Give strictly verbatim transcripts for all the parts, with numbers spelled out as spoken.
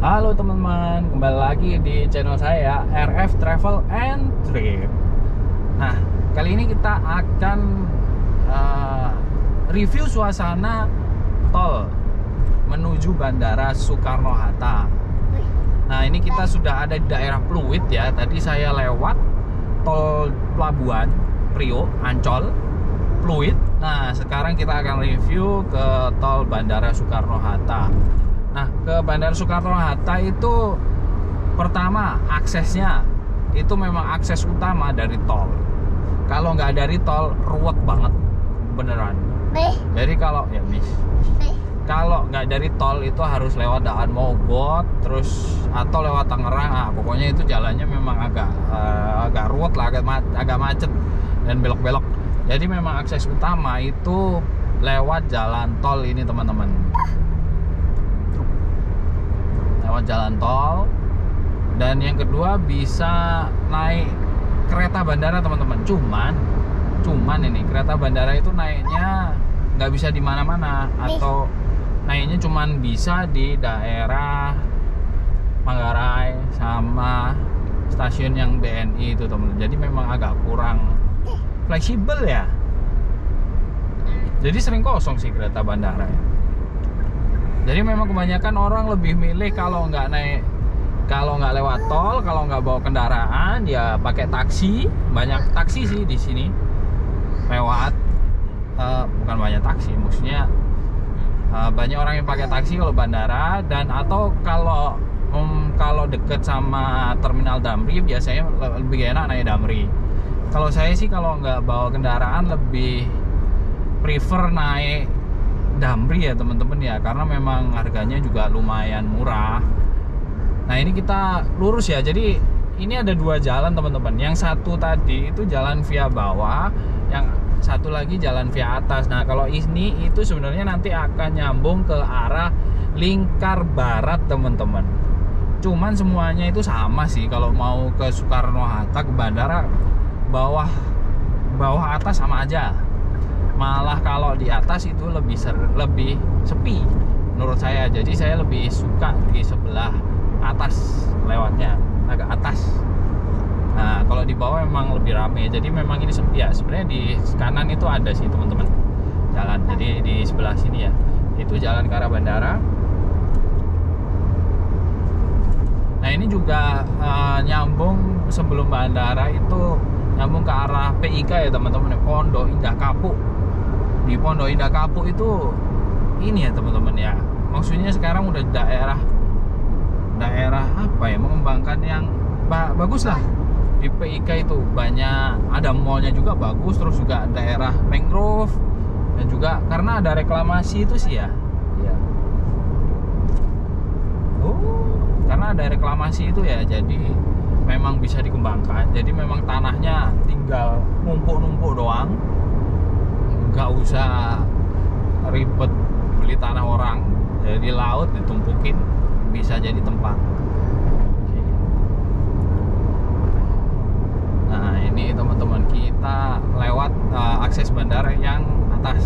Halo teman-teman, kembali lagi di channel saya R F Travel and Trip. Nah, kali ini kita akan uh, review suasana tol menuju Bandara Soekarno-Hatta. Nah, ini kita sudah ada di daerah Pluit ya. Tadi saya lewat tol Pelabuhan Priok, Ancol, Pluit. Nah, sekarang kita akan review ke tol Bandara Soekarno-Hatta. Nah, ke Bandara Soekarno-Hatta itu pertama aksesnya itu memang akses utama dari tol. Kalau nggak dari tol ruwet banget, beneran. Beh. Jadi kalau ya bis, Beh. Kalau nggak dari tol itu harus lewat Daan Mogot, terus atau lewat Tangerang. Ah, pokoknya itu jalannya memang agak uh, agak ruwet lah, agak ma agak macet dan belok-belok. Jadi memang akses utama itu lewat jalan tol ini teman-teman. Lewat jalan tol. Dan yang kedua bisa naik kereta bandara teman-teman. Cuman cuman ini kereta bandara itu naiknya nggak bisa di mana-mana, atau naiknya cuman bisa di daerah Manggarai sama stasiun yang B N I itu teman-teman. Jadi memang agak kurang fleksibel ya. Jadi sering kosong sih kereta bandara ya. Jadi memang kebanyakan orang lebih milih kalau nggak naik, kalau nggak lewat tol, kalau nggak bawa kendaraan, ya pakai taksi. Banyak taksi sih di sini lewat, uh, bukan banyak taksi, maksudnya uh, banyak orang yang pakai taksi kalau bandara, dan atau kalau um, kalau deket sama terminal Damri biasanya lebih enak naik Damri. Kalau saya sih kalau nggak bawa kendaraan lebih prefer naik Damri ya teman-teman ya, karena memang harganya juga lumayan murah. Nah, ini kita lurus ya. Jadi ini ada dua jalan teman-teman. Yang satu tadi itu jalan via bawah, yang satu lagi jalan via atas. Nah, kalau ini itu sebenarnya nanti akan nyambung ke arah Lingkar Barat teman-teman. Cuman semuanya itu sama sih. Kalau mau ke Soekarno-Hatta, ke bandara, bawah bawah atas sama aja. Malah kalau di atas itu lebih ser, lebih sepi menurut saya. Jadi saya lebih suka di sebelah atas lewatnya, agak atas. Nah, kalau di bawah memang lebih rame. Jadi memang ini sepi ya. Sebenarnya di kanan itu ada sih teman-teman jalan. Jadi di sebelah sini ya, itu jalan ke arah bandara. Nah, ini juga uh, nyambung sebelum bandara itu nyambung ke arah P I K ya teman-teman, Pondok Indah Kapuk. Di Pondok Indah Kapuk itu ini ya teman-teman ya, maksudnya sekarang udah daerah daerah apa ya, mengembangkan yang ba bagus lah. Di P I K itu banyak, ada mallnya juga bagus, terus juga daerah mangrove, dan juga karena ada reklamasi itu sih ya, ya. Oh, karena ada reklamasi itu ya, jadi memang bisa dikembangkan. Jadi memang tanahnya tinggal numpuk-numpuk doang, nggak usah ribet beli tanah orang. Jadi laut ditumpukin, bisa jadi tempat. Oke. Nah, ini teman-teman kita lewat uh, akses bandara yang atas.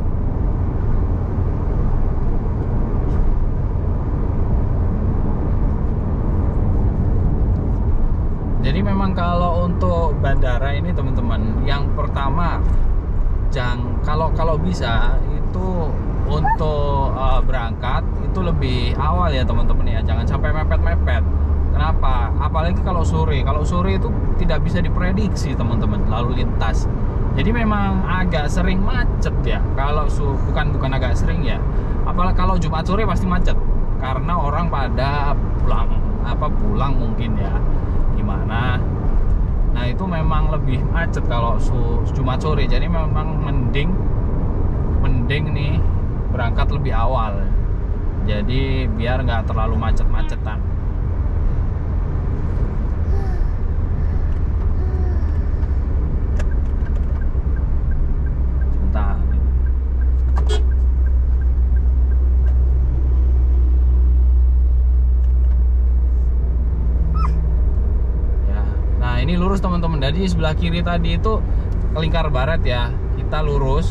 Jadi memang kalau untuk bandara ini teman-teman, yang pertama jangan, kalau kalau bisa itu untuk uh, berangkat itu lebih awal ya teman-teman ya, jangan sampai mepet-mepet. Kenapa? Apalagi kalau sore. Kalau sore itu tidak bisa diprediksi teman-teman lalu lintas. Jadi memang agak sering macet ya. Kalau su bukan bukan agak sering ya. Apalagi kalau Jumat sore pasti macet karena orang pada pulang apa pulang mungkin ya. Gimana? Nah, itu memang lebih macet kalau Jumat sore. Jadi memang mending mending nih berangkat lebih awal. Jadi biar nggak terlalu macet-macetan. Sebentar. Ya. Nah, ini lurus teman-teman. Dari sebelah kiri tadi itu ke Lingkar Barat ya. Kita lurus.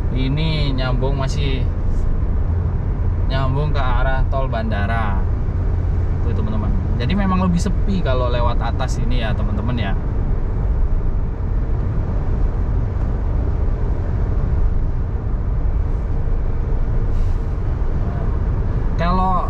Ini nyambung, masih nyambung ke arah tol bandara. tuh teman-teman. Jadi memang lebih sepi kalau lewat atas ini ya teman-teman ya. Kalau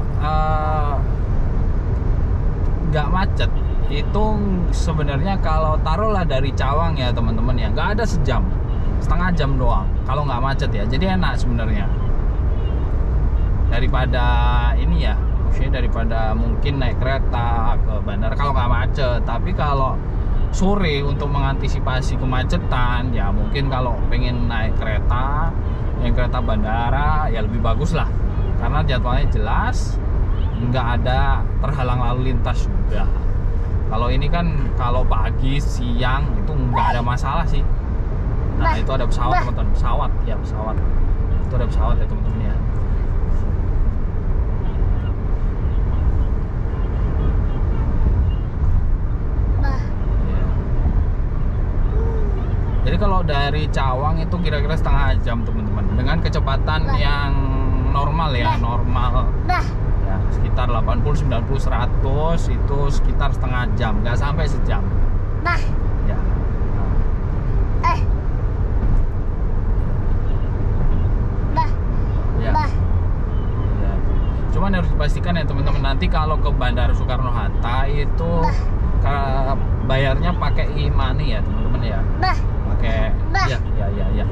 nggak uh, macet itu sebenarnya kalau taruhlah dari Cawang ya teman-teman ya, nggak ada sejam, setengah jam doang kalau nggak macet ya. Jadi enak sebenarnya daripada ini ya, maksudnya daripada mungkin naik kereta ke bandara kalau nggak macet. Tapi kalau sore untuk mengantisipasi kemacetan ya, mungkin kalau pengen naik kereta yang kereta bandara ya lebih bagus lah, karena jadwalnya jelas, nggak ada terhalang lalu lintas juga. Kalau ini kan kalau pagi, siang itu nggak ada masalah sih. Nah itu ada pesawat teman-teman, pesawat ya pesawat. Itu ada pesawat ya teman-teman ya. Ya. Jadi kalau dari Cawang itu kira-kira setengah jam teman-teman, dengan kecepatan yang normal ya, normal. Ya, sekitar delapan puluh, sembilan puluh, seratus itu sekitar setengah jam, nggak sampai sejam. Bah. Ya. Eh. Bah. Ya. Bah. Ya. Cuman harus dipastikan ya teman-teman, nanti kalau ke Bandara Soekarno-Hatta itu ke, bayarnya pakai e-money ya teman-teman ya. Bah. Pakai Bah. ya, ya, ya, ya.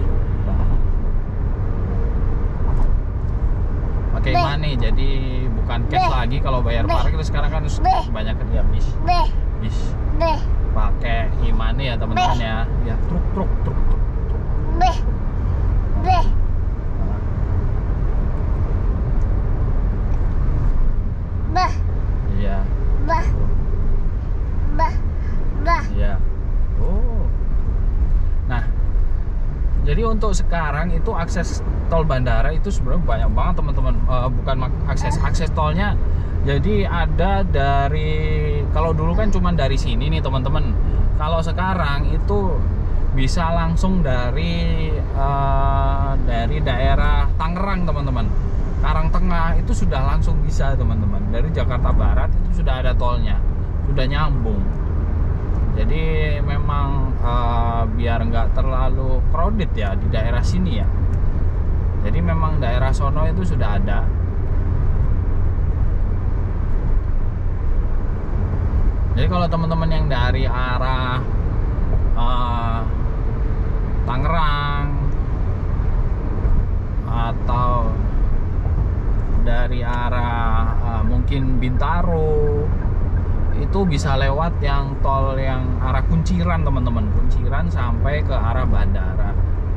Pakai e-money, jadi bukan cash Beh. lagi kalau bayar Beh. parkir sekarang kan Beh. kebanyakan ya bis. Beh. Bis. Beh. Pakai e-money ya teman-teman Beh. ya. Ya truk truk truk truk. Beh. Beh. Nah, Bah. iya. Bah. Bah. Bah. Iya. Oh. Nah, jadi untuk sekarang itu akses tol bandara itu sebenarnya banyak banget teman-teman. Uh, bukan akses akses tolnya. Jadi ada dari, kalau dulu kan cuma dari sini nih teman-teman. Kalau sekarang itu bisa langsung dari uh, dari daerah Tangerang teman-teman. Karangtengah itu sudah langsung bisa teman-teman. Dari Jakarta Barat itu sudah ada tolnya, sudah nyambung. Jadi memang uh, biar nggak terlalu crowded ya di daerah sini ya. Jadi memang daerah sono itu sudah ada. Jadi kalau teman-teman yang dari arah uh, Tangerang atau dari arah uh, mungkin Bintaro, itu bisa lewat yang tol yang arah Kunciran teman-teman, Kunciran sampai ke arah bandara.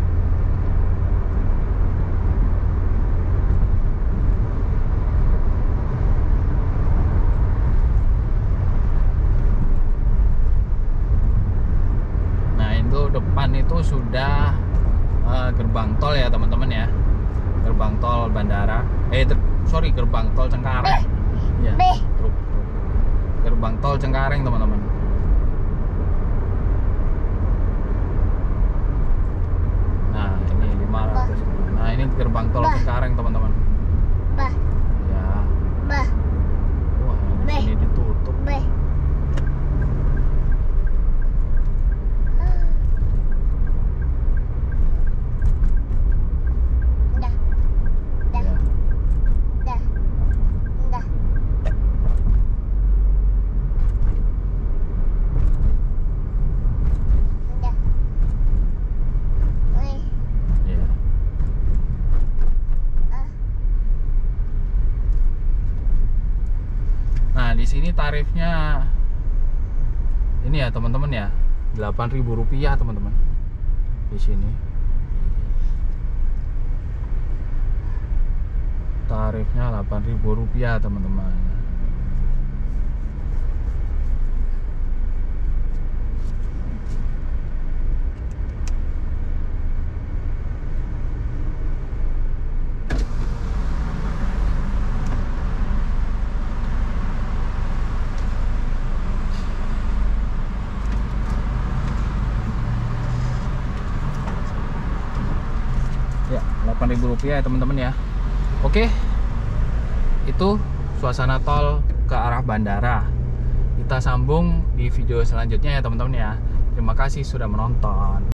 Nah itu depan itu sudah uh, gerbang tol ya teman-teman ya, gerbang tol bandara. Eh sorry gerbang tol Cengkareng. Ya. Beh. Truk, truk. Gerbang tol Cengkareng teman-teman. Nah ini lima ratus. Nah ini gerbang tol Bah. Cengkareng teman-teman. Bah. Ya. Bah. Wah ini Beh. sini ditutup. Beh. Dah. Dah. Ya. Dah. Dah. Dah. Wih. Ya. Ah. Nah di sini tarifnya ini ya teman-teman ya, delapan ribu rupiah teman-teman di sini. Tarifnya delapan ribu rupiah teman-teman. Ya, delapan ribu rupiah ya teman-teman ya. Oke. Itu suasana tol ke ke arah bandara. Kita sambung di video selanjutnya ya teman-teman ya. Terima kasih sudah menonton.